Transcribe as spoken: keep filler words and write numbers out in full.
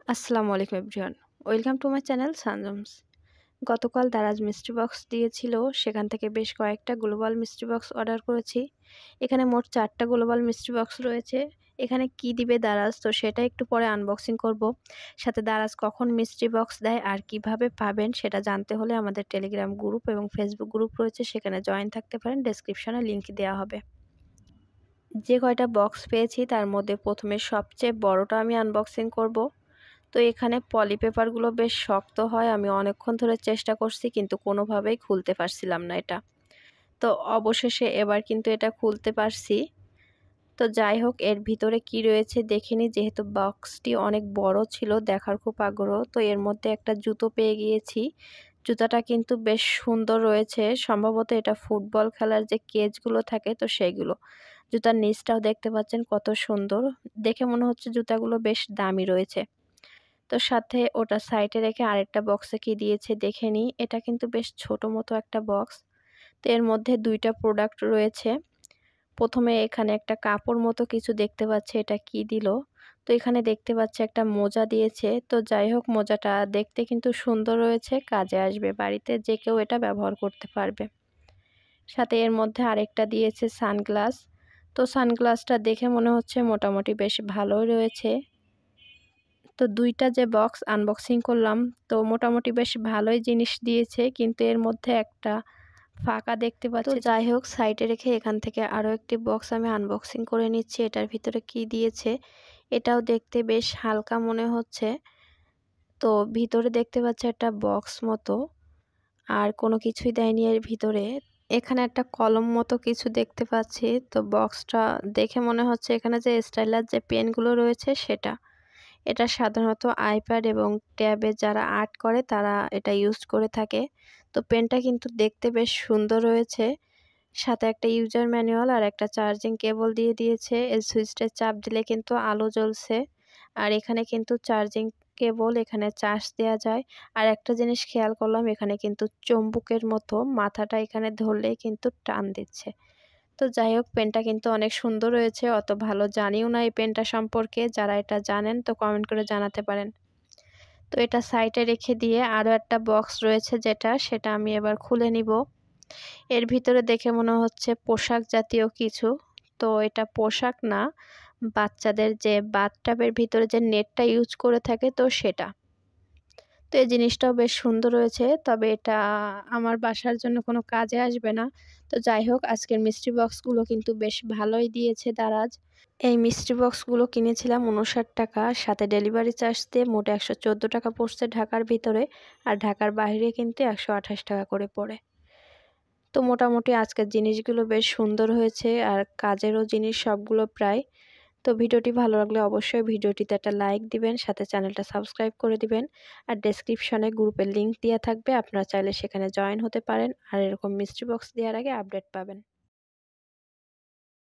আসসালামু আলাইকুম everyone. Welcome to my channel সানজমস। গতকাল দারাজ মিস্ট্রি বক্স দিয়েছিল, সেখান থেকে বেশ কয়েকটা গ্লোবাল মিস্ট্রি বক্স অর্ডার করেছি। এখানে মোট চারটা গ্লোবাল মিস্ট্রি বক্স রয়েছে। এখানে কি দিবে দারাজ, তো সেটা একটু পরে আনবক্সিং করব। সাথে দারাজ কখন মিস্ট্রি বক্স দেয় আর কিভাবে পাবেন সেটা জানতে হলে আমাদের টেলিগ্রাম গ্রুপ এবং ফেসবুক গ্রুপ রয়েছে, সেখানে জয়েন থাকতে পারেন। ডেসক্রিপশনে লিংক দেওয়া হবে। যে কয়টা বক্স পেয়েছি তার মধ্যে প্রথমে সবচেয়ে বড়টা আমি আনবক্সিং করব। তো এখানে পলি পেপারগুলো বেশ শক্ত হয়, আমি অনেকক্ষণ ধরে চেষ্টা করছি কিন্তু কোনোভাবেই খুলতে পারছিলাম না এটা। তো অবশেষে এবার কিন্তু এটা খুলতে পারছি। তো যাই হোক, এর ভিতরে কি রয়েছে দেখিনি, যেহেতু বক্সটি অনেক বড় ছিল, দেখার খুব আগ্রহ। তো এর মধ্যে একটা জুতো পেয়ে গিয়েছি। জুতাটা কিন্তু বেশ সুন্দর রয়েছে, সম্ভবত এটা ফুটবল খেলার যে কেজগুলো থাকে তো সেইগুলো। জুতার নিচটাও দেখতে পাচ্ছেন কত সুন্দর, দেখে মনে হচ্ছে জুতাগুলো বেশ দামি রয়েছে। তো সাথে ওটা সাইডে রেখে আরেকটা বক্সে কি দিয়েছে দেখে নিই। এটা কিন্তু বেশ ছোট মতো একটা বক্স। তো এর মধ্যে দুইটা প্রোডাক্ট রয়েছে। প্রথমে এখানে একটা কাপড় মতো কিছু দেখতে পাচ্ছি, এটা কি দিল। তো এখানে দেখতে পাচ্ছি একটা মোজা দিয়েছে। তো যাই হোক, মোজাটা দেখতে কিন্তু সুন্দর রয়েছে, কাজে আসবে, বাড়িতে যে কেউ এটা ব্যবহার করতে পারবে। সাথে এর মধ্যে আরেকটা দিয়েছে সানগ্লাস। তো সানগ্লাসটা দেখে মনে হচ্ছে মোটামুটি বেশ ভালোই রয়েছে। তো দুইটা যে বক্স আনবক্সিং করলাম, তো মোটামুটি বেশ ভালোই জিনিস দিয়েছে, কিন্তু এর মধ্যে একটা ফাঁকা দেখতে পাচ্ছি। তো যাই হোক, সাইডে রেখে এখান থেকে আরও একটি বক্স আমি আনবক্সিং করে নিচ্ছি। এটার ভিতরে কি দিয়েছে, এটাও দেখতে বেশ হালকা মনে হচ্ছে। তো ভিতরে দেখতে পাচ্ছি একটা বক্স মতো, আর কোনো কিছুই দেয়নি এর ভিতরে। এখানে একটা কলম মতো কিছু দেখতে পাচ্ছি। তো বক্সটা দেখে মনে হচ্ছে এখানে যে স্টাইলার যে পেনগুলো রয়েছে সেটা। এটা সাধারণত আইপ্যাড এবং ট্যাবে যারা আর্ট করে তারা এটা ইউজ করে থাকে। তো পেনটা কিন্তু দেখতে বেশ সুন্দর রয়েছে। সাথে একটা ইউজার ম্যানুয়াল আর একটা চার্জিং কেবল দিয়ে দিয়েছে। এই সুইচটা চাপ দিলে কিন্তু আলো জ্বলছে। আর এখানে কিন্তু চার্জিং কেবল, এখানে চার্জ দেওয়া যায়। আর একটা জিনিস খেয়াল করলাম, এখানে কিন্তু চুম্বকের মতো মাথাটা এখানে ধরলেই কিন্তু টান দিচ্ছে। তো যাই হোক, পেনটা কিন্তু অনেক সুন্দর রয়েছে। অত ভালো জানিও না এই পেনটা সম্পর্কে, যারা এটা জানেন তো কমেন্ট করে জানাতে পারেন। তো এটা সাইডে রেখে দিয়ে আরও একটা বক্স রয়েছে যেটা, সেটা আমি এবার খুলে নিব। এর ভিতরে দেখে মনে হচ্ছে পোশাক জাতীয় কিছু। তো এটা পোশাক না, বাচ্চাদের যে বাথটাবের ভিতরে যে নেটটা ইউজ করে থাকে তো সেটা। তো এই জিনিসটাও বেশ সুন্দর রয়েছে, তবে এটা আমার বাসার জন্য কোনো কাজে আসবে না। তো যাই হোক, আজকের মিস্ট্রি বক্সগুলো কিন্তু বেশ ভালোই দিয়েছে দারাজ। এই মিস্ট্রি বক্সগুলো কিনেছিলাম উনষাট টাকা, সাথে ডেলিভারি চার্জ দিয়ে মোট একশো চোদ্দো টাকা পড়ছে ঢাকার ভিতরে, আর ঢাকার বাইরে কিন্তু একশো আঠাশ টাকা করে পড়ে। তো মোটামুটি আজকের জিনিসগুলো বেশ সুন্দর হয়েছে, আর কাজেরও জিনিস সবগুলো প্রায়। তো ভিডিওটি ভালো লাগলে অবশ্যই ভিডিওটিতে একটা লাইক দিবেন, সাথে চ্যানেলটা সাবস্ক্রাইব করে দিবেন। আর ডেসক্রিপশনে গ্রুপের লিংক দেওয়া থাকবে, আপনারা চাইলে সেখানে জয়েন হতে পারেন আর এরকম মিস্ট্রি বক্স দেওয়ার আগে আপডেট পাবেন।